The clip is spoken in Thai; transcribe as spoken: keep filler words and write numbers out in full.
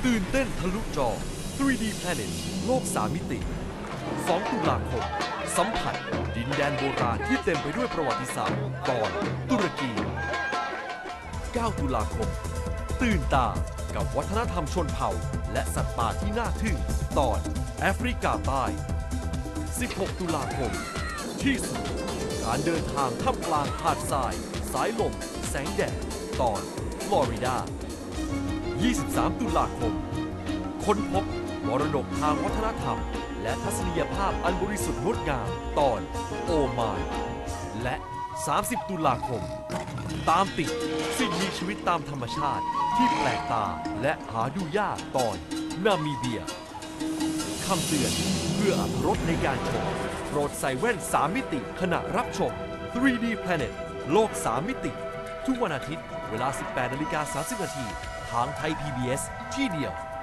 ตื่นเต้นทะลุจอ ทรี ดี Planet โลกสามมิติ สอง ตุลาคม สัมผัสดินแดนโบราณที่เต็มไปด้วยประวัติศาสตร์ตอนตุรกี เก้า ตุลาคม ตื่นตากับวัฒนธรรมชนเผ่าและสัตว์ป่าที่น่าทึ่งตอนแอฟริกาใต้ สิบหก ตุลาคม ที่สุดการเดินทางท่ามกลางหาดทราย สายลม แสงแดดตอนฟลอริดา ยี่สิบสาม ตุลาคม ค้นพบมรดกทางวัฒนธรรมและทัศนียภาพอันบริสุทธิ์งดงามตอนโอมานและ สามสิบ ตุลาคม ตามติดสิ่งมีชีวิตตามธรรมชาติที่แปลกตาและหาดูยากตอนนามิเบียคำเตือนเพื่ออรรถรสในการชมโปรดใส่แว่นสามมิติขณะรับชม ทรี ดี Planet โลกสามมิติทุกวันอาทิตย์เวลา สิบแปดนาฬิกาสามสิบนาทีทางไทย พี บี เอส ที่เดียว